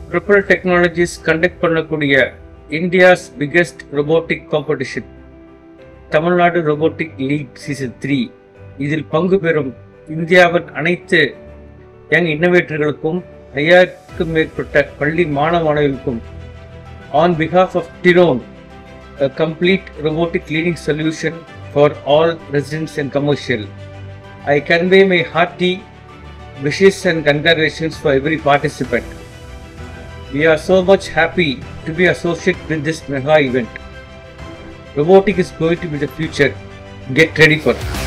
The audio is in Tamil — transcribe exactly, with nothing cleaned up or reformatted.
Propeller Technologies conduct பண்ணக்கூடிய India's biggest robotic competition, Tamilnadu Robotics League Season three. இதில் பங்கு பெறும் இந்தியாவின் அனைத்து யங் இன்னோவேட்டர்களுக்கும் ஐயாயிரத்துக்கும் மேற்பட்ட பள்ளி மாணவ மாணவர்களுக்கும் on behalf of Tyrone, a complete robotic cleaning solution for all residents and commercial, I convey my hearty wishes and congratulations for every participant. We are so much happy to be associated with this mega event. Robotics is going to be the future. Get ready for it.